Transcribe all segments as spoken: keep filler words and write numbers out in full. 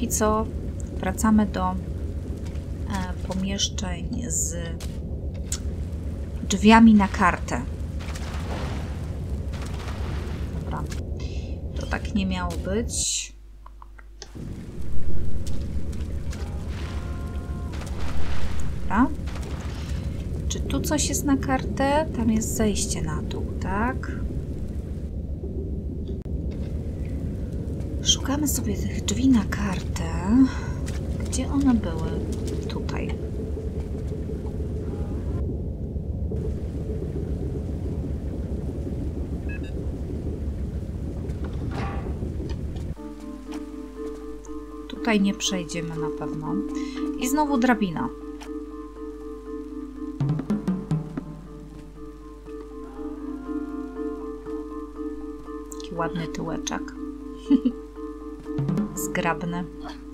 póki co wracamy do e, pomieszczeń z drzwiami na kartę. Dobra. To tak nie miało być. Dobra. Czy tu coś jest na kartę? Tam jest zejście na dół, tak? Szukamy sobie tych drzwi na kartę. Gdzie one były? Tutaj. Tutaj nie przejdziemy na pewno. I znowu drabina. Taki ładny tyłeczek. Zgrabny.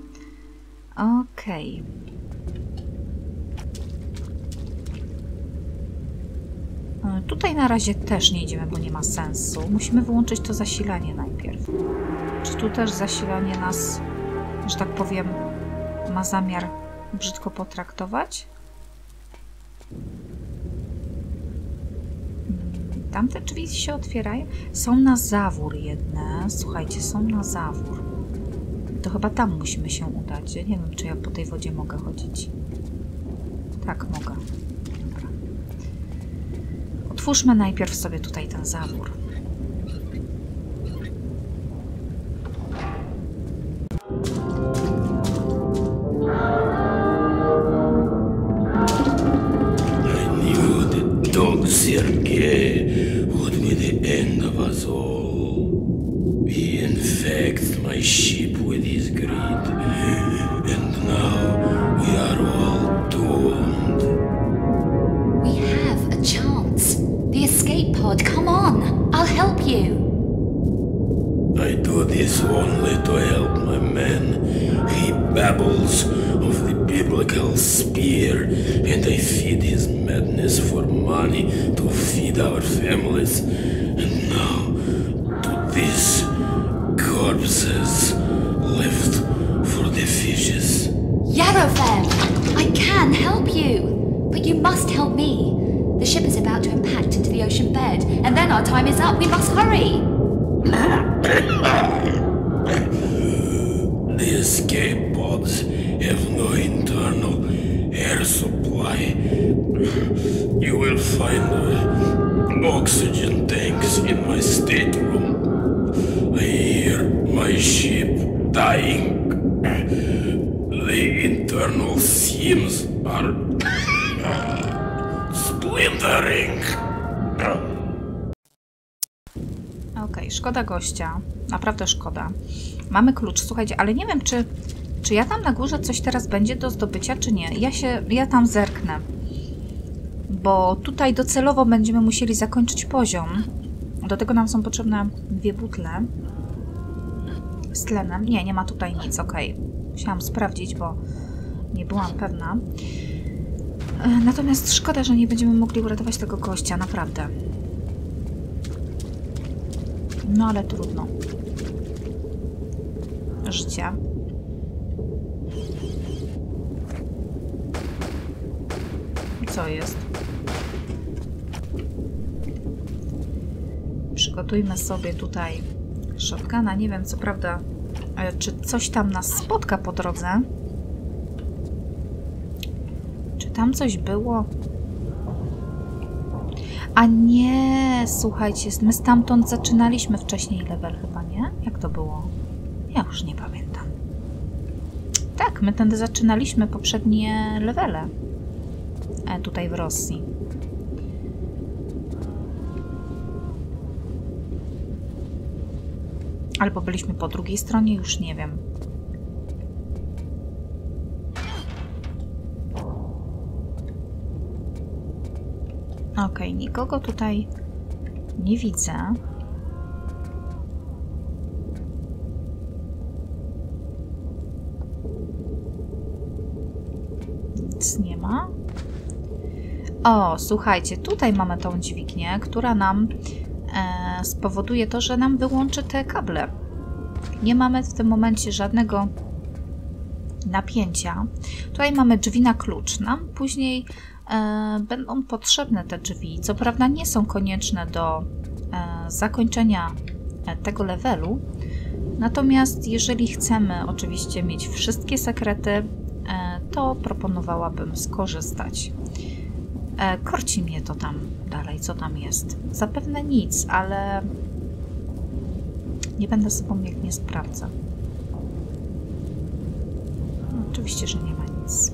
Okej. Okay. Tutaj na razie też nie idziemy, bo nie ma sensu. Musimy wyłączyć to zasilanie najpierw. Czy tu też zasilanie nas, że tak powiem, ma zamiar brzydko potraktować? Tamte drzwi się otwierają. Są na zawór jedne. Słuchajcie, są na zawór. To chyba tam musimy się udać. Nie wiem, czy ja po tej wodzie mogę chodzić. Tak, mogę. Dobra. Otwórzmy najpierw sobie tutaj ten zawór. Sergei would be the end of us all. He infects my ship with his greed, and now we are all doomed. We have a chance. The escape pod, come on, I'll help you. I do this only to help my man. He babbles of the biblical spear, and I feed his madness for money to feed our families. And now, to these corpses left for the fishes. Yarovan, I can help you, but you must help me. The ship is about to impact into the ocean bed, and then our time is up. We must hurry. The escape pods have no internal air supply. You will find uh, oxygen tanks in my stateroom. I hear my ship dying. The internal seams are splintering. Okej, okay, szkoda gościa. Naprawdę szkoda. Mamy klucz, słuchajcie, ale nie wiem, czy, czy ja tam na górze coś teraz będzie do zdobycia, czy nie. Ja się, ja tam zerknę. Bo tutaj docelowo będziemy musieli zakończyć poziom. Do tego nam są potrzebne dwie butle z tlenem. Nie, nie ma tutaj nic, okej. Okay. Musiałam sprawdzić, bo nie byłam pewna. Natomiast szkoda, że nie będziemy mogli uratować tego gościa, naprawdę. No ale trudno. Życie. Co jest? Przygotujmy sobie tutaj shotguna. Nie wiem, co prawda, czy coś tam nas spotka po drodze. Czy tam coś było? A nie, słuchajcie, my stamtąd zaczynaliśmy wcześniej level chyba, nie? Jak to było? Ja już nie pamiętam. Tak, my tędy zaczynaliśmy poprzednie levele. E, tutaj w Rosji. Albo byliśmy po drugiej stronie, już nie wiem. Okej, okay, nikogo tutaj nie widzę. Nic nie ma. O, słuchajcie, tutaj mamy tą dźwignię, która nam e, spowoduje to, że nam wyłączy te kable. Nie mamy w tym momencie żadnego napięcia. Tutaj mamy drzwi na klucz. Nam później e, będą potrzebne te drzwi. Co prawda nie są konieczne do e, zakończenia tego levelu. Natomiast jeżeli chcemy oczywiście mieć wszystkie sekrety, e, to proponowałabym skorzystać. E, korci mnie to tam dalej, co tam jest. Zapewne nic, ale nie będę sobą, jak nie sprawdzę. No, oczywiście, że nie ma nic.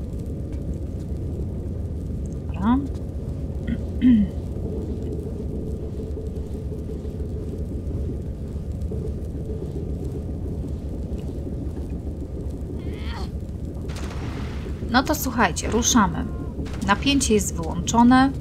Dobra. No to słuchajcie, ruszamy. Napięcie jest wyłączone,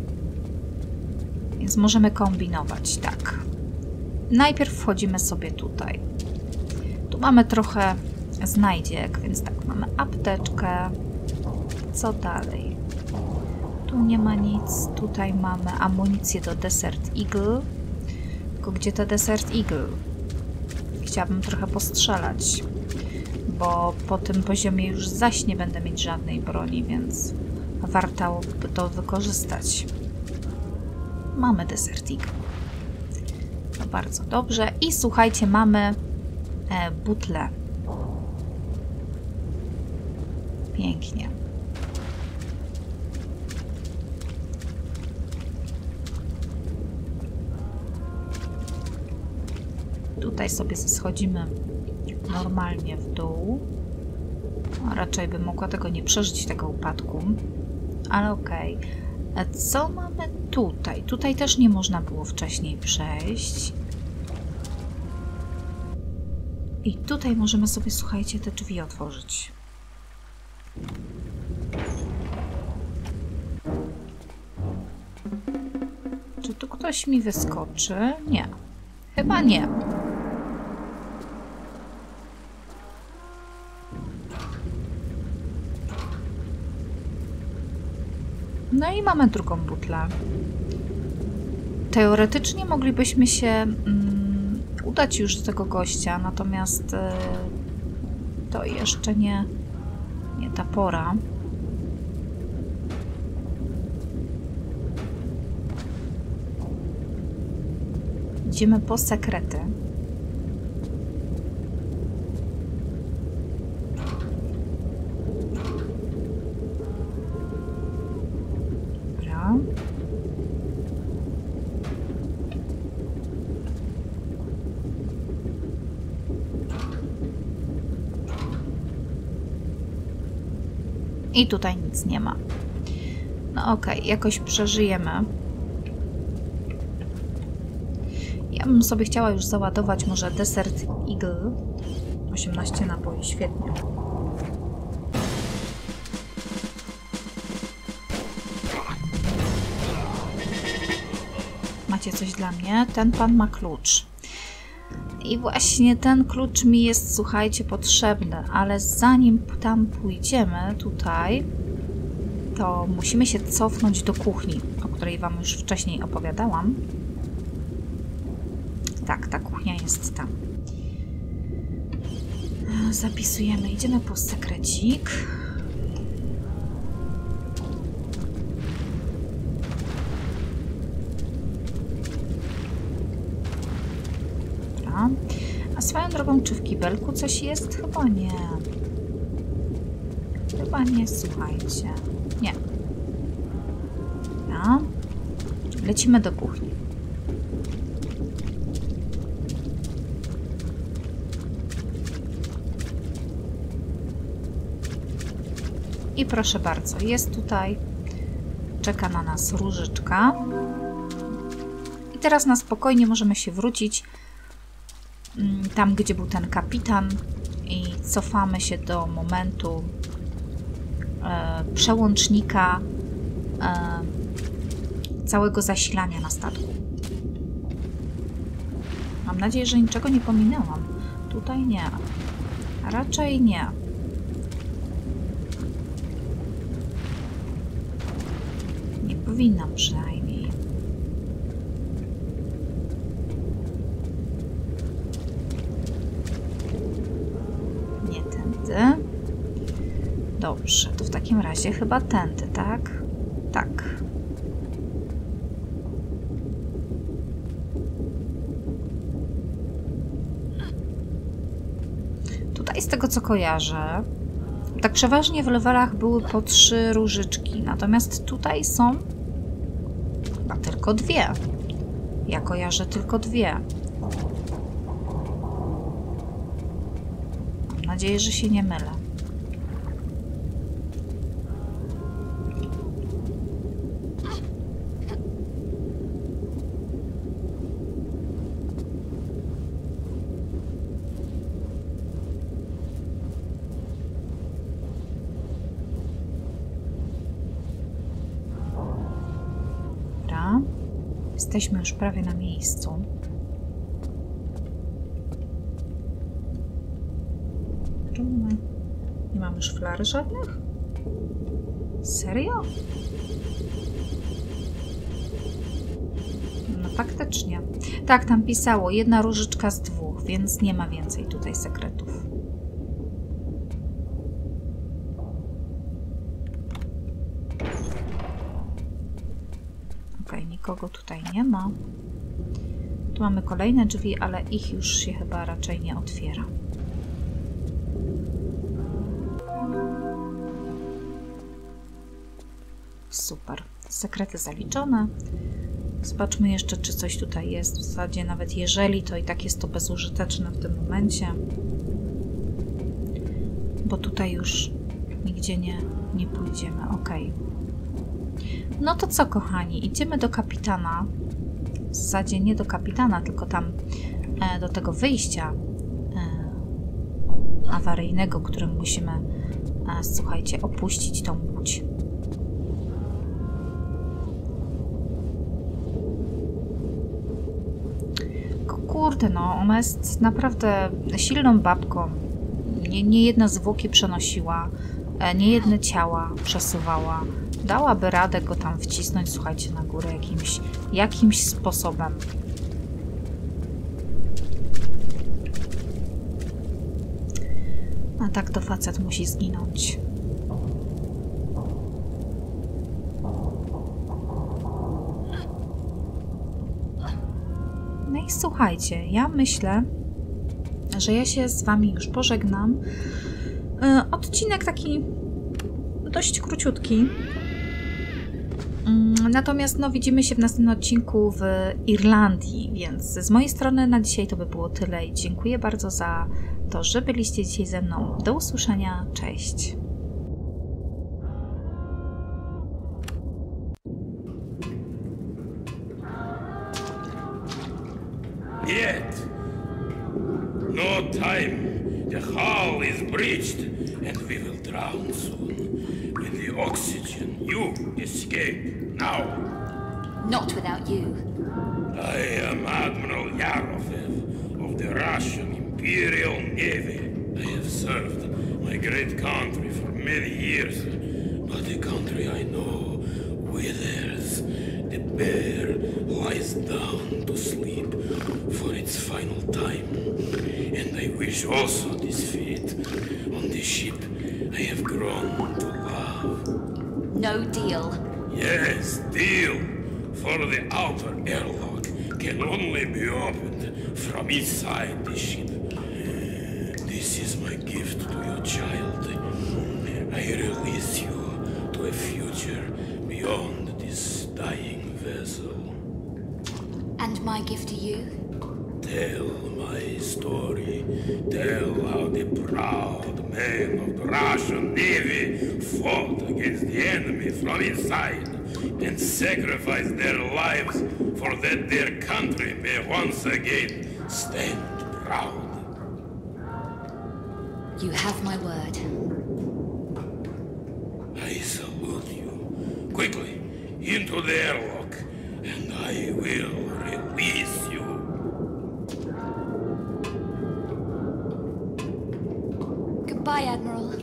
więc możemy kombinować, tak. Najpierw wchodzimy sobie tutaj. Tu mamy trochę znajdziek, więc tak, mamy apteczkę. Co dalej? Tu nie ma nic. Tutaj mamy amunicję do Desert Eagle. Tylko gdzie to Desert Eagle? Chciałabym trochę postrzelać, bo po tym poziomie już zaś nie będę mieć żadnej broni, więc warto by to wykorzystać. Mamy Desert Eagle. No bardzo dobrze. I słuchajcie, mamy e, butlę. Pięknie. Tutaj sobie schodzimy normalnie w dół. A raczej bym mogła tego nie przeżyć, tego upadku. Ale okej. Okay. Co mamy tutaj? Tutaj też nie można było wcześniej przejść. I tutaj możemy sobie, słuchajcie, te drzwi otworzyć. Czy tu ktoś mi wyskoczy? Nie. Chyba nie. No i mamy drugą butlę. Teoretycznie moglibyśmy się mm, udać już do tego gościa, natomiast y, to jeszcze nie, nie ta pora. Idziemy po sekrety. Dobra. I tutaj nic nie ma. No okej, okay, jakoś przeżyjemy. Ja bym sobie chciała już załadować może Desert Eagle. osiemnaście naboi, świetnie. Macie coś dla mnie? Ten pan ma klucz. I właśnie ten klucz mi jest, słuchajcie, potrzebny, ale zanim tam pójdziemy, tutaj, to musimy się cofnąć do kuchni, o której wam już wcześniej opowiadałam. Tak, ta kuchnia jest tam. Zapisujemy, idziemy po sekrecik. Dobra. A swoją drogą, czy w kibelku coś jest? Chyba nie. Chyba nie, słuchajcie. Nie. Dobra. Lecimy do kuchni. I proszę bardzo, jest tutaj, czeka na nas różyczka. I teraz na spokojnie możemy się wrócić tam, gdzie był ten kapitan i cofamy się do momentu e, przełącznika e, całego zasilania na statku. Mam nadzieję, że niczego nie pominęłam. Tutaj nie. Raczej nie. Nie powinnam przynajmniej. Nie tędy. Dobrze, to w takim razie chyba tędy, tak? Tak. Tutaj z tego co kojarzę, tak przeważnie w levelach były po trzy różyczki, natomiast tutaj są chyba tylko dwie. Ja kojarzę tylko dwie. Mam nadzieję, że się nie mylę. Jesteśmy już prawie na miejscu. Czemu my nie mamy szflar żadnych? Serio? No faktycznie. Tak, tam pisało jedna różyczka z dwóch, więc nie ma więcej tutaj sekretów. Nikogo tutaj nie ma. Tu mamy kolejne drzwi, ale ich już się chyba raczej nie otwiera. Super. Sekrety zaliczone. Zobaczmy jeszcze, czy coś tutaj jest. W zasadzie nawet jeżeli, to i tak jest to bezużyteczne w tym momencie. Bo tutaj już nigdzie nie, nie pójdziemy. Ok. No to co, kochani? Idziemy do kapitana. W zasadzie nie do kapitana, tylko tam e, do tego wyjścia e, awaryjnego, którym musimy, e, słuchajcie, opuścić tą łódź. Kurde, no, ona jest naprawdę silną babką. Nie, nie jedne zwłoki przenosiła, e, nie jedne ciała przesuwała. Dałaby radę go tam wcisnąć, słuchajcie, na górę jakimś, jakimś sposobem. A tak to facet musi zginąć. No i słuchajcie, ja myślę, że ja się z wami już pożegnam. Yy, odcinek taki dość króciutki. Natomiast no, widzimy się w następnym odcinku w Irlandii, więc z mojej strony na dzisiaj to by było tyle i dziękuję bardzo za to, że byliście dzisiaj ze mną. Do usłyszenia, cześć! Yet, no time. The hull is breached, and we will drown soon. With the oxygen, you escape now. Not without you. I am Admiral Yarofev of the Russian Imperial Navy. I have served my great country for many years, but the country I know withers. The bear lies down to sleep for its final time, and I wish also this fate on the ship I have grown to love. No deal. Yes, deal, for the outer airlock can only be opened from inside the ship. This is my gift to your child. I release you to a future beyond this dying vessel. And my gift to you? Tell my story. Tell how the proud men of the Russian Navy fought against the enemy from inside and sacrificed their lives for that their country may once again stand proud. You have my word. I salute you. Quickly, into the airlock, and I will release you. Goodbye, Admiral.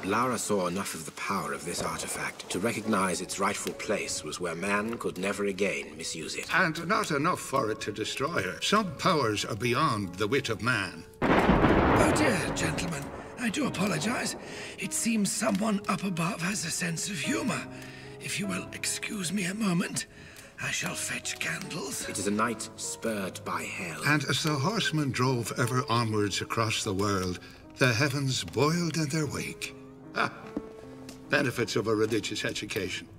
Lara saw enough of the power of this artifact to recognize its rightful place was where man could never again misuse it. And not enough for it to destroy her. Some powers are beyond the wit of man. Oh dear, gentlemen. I do apologize. It seems someone up above has a sense of humor. If you will excuse me a moment, I shall fetch candles. It is a night spurred by hell. And as the horsemen drove ever onwards across the world, the heavens boiled in their wake. Ah, benefits of a religious education.